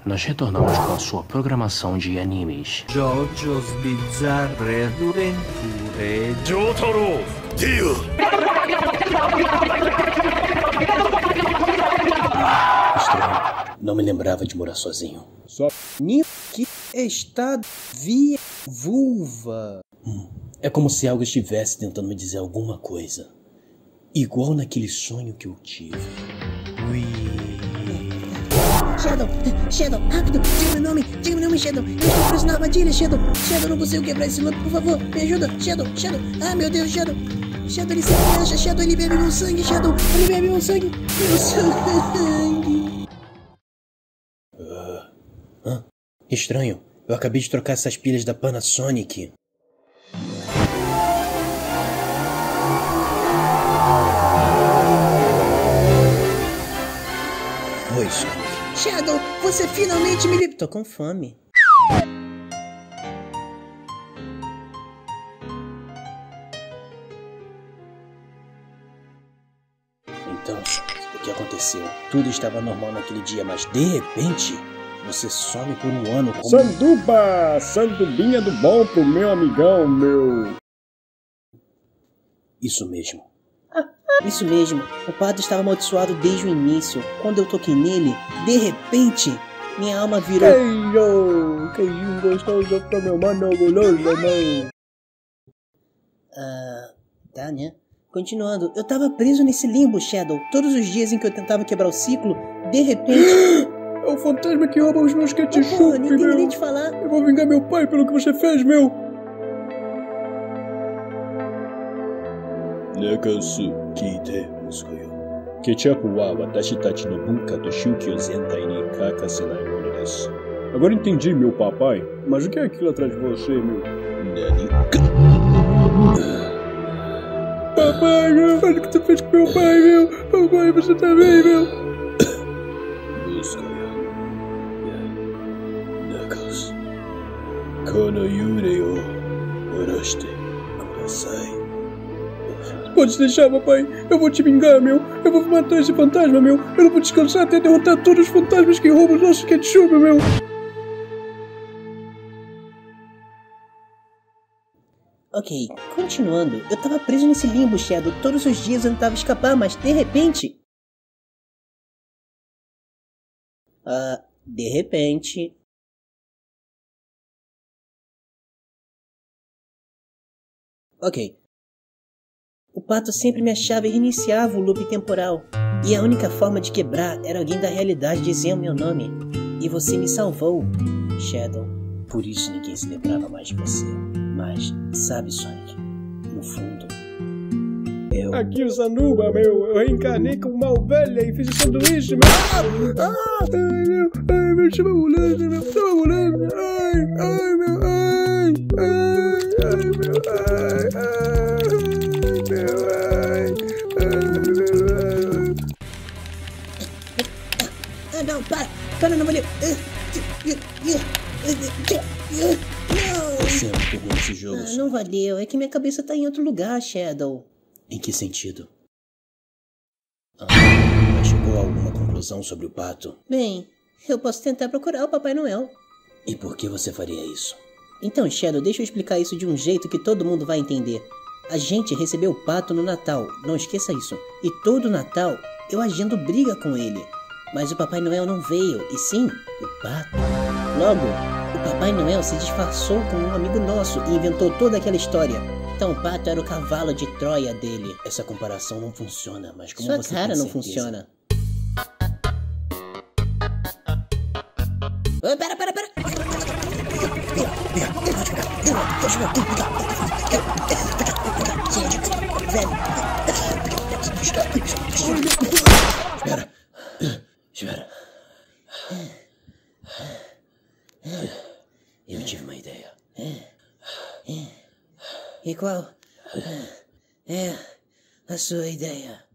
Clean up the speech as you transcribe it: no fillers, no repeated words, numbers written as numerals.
nós retornamos com a sua programação de animes. JoJo's Bizarre Adventure. Jotaro! Dio! Estranho. Não me lembrava de morar sozinho. Só que está viúva. É como se algo estivesse tentando me dizer alguma coisa. Igual naquele sonho que eu tive. Shadow, rápido, diga meu nome, Shadow. Eu estou preso na armadilha, Shadow, não consigo quebrar esse loop, por favor, me ajuda, Shadow. Ah, meu Deus, Shadow, ele se fecha, Shadow, ele bebe meu sangue, Shadow, ele bebe meu sangue. Estranho, eu acabei de trocar essas pilhas da Panasonic. Oi, Sonic. Shadow, você finalmente me libertou. Tô com fome. Então, o que aconteceu? Tudo estava normal naquele dia, mas de repente, você some por um ano como... Sanduba! Sandubinha do bom pro meu amigão, meu... Isso mesmo. Isso mesmo, o pato estava amaldiçoado desde o início. Quando eu toquei nele, de repente, minha alma virou... Queijinho gostoso pra meu mano guloso, meu. Tá, né? Continuando, eu tava preso nesse limbo, Shadow. Todos os dias em que eu tentava quebrar o ciclo, de repente... É o fantasma que rouba os meus ketchup, Porra, nem meu. nem te falar. Eu vou vingar meu pai pelo que você fez, meu. Nakasu, kite, musuyo. Ketchup wa watashi tachi no bunka to shukyo zentai ni kakasenai mono desu. Agora entendi, meu papai. Mas o que é aquilo atrás de você, meu? Nani? Papai, meu, olha o que tu fez com meu pai, meu. Papai, você tá bem, meu. Musuyo. Nakasu. Kono yurei o orashite kudasai. Pode deixar, papai. Eu vou te vingar, meu. Eu vou matar esse fantasma, meu. Eu não vou descansar até derrotar todos os fantasmas que roubam os nossos ketchup, meu. Ok, continuando. Eu tava preso nesse limbo, Shadow. Todos os dias eu tentava escapar, mas de repente... de repente... Ok. O pato sempre me achava e reiniciava o loop temporal. E a única forma de quebrar era alguém da realidade dizer o meu nome. E você me salvou, Shadow. Por isso ninguém se lembrava mais de você. Mas, sabe, Sonic, no fundo, eu... Aqui o Sanuba, meu. Eu reencarnei com uma ovelha e fiz o sanduíche, meu. Ai, meu, chama a ambulância, meu. Chama a ambulância. Ai, meu, meu, Não, para, não valeu. Você não pegou nesse jogo, Sonic. Não valeu, é que minha cabeça tá em outro lugar, Shadow. Em que sentido? Mas chegou a alguma conclusão sobre o pato? Bem, eu posso tentar procurar o Papai Noel. E por que você faria isso? Então, Shadow, deixa eu explicar isso de um jeito que todo mundo vai entender. A gente recebeu o pato no Natal, não esqueça isso. E todo Natal eu agendo briga com ele. Mas o Papai Noel não veio, e sim, o pato. Logo, o Papai Noel se disfarçou como um amigo nosso e inventou toda aquela história. Então o pato era o cavalo de Troia dele. Essa comparação não funciona, mas como Sua você cara tem não certeza? funciona. Ô, pera. Espera. Eu tive uma ideia. E qual é a sua ideia?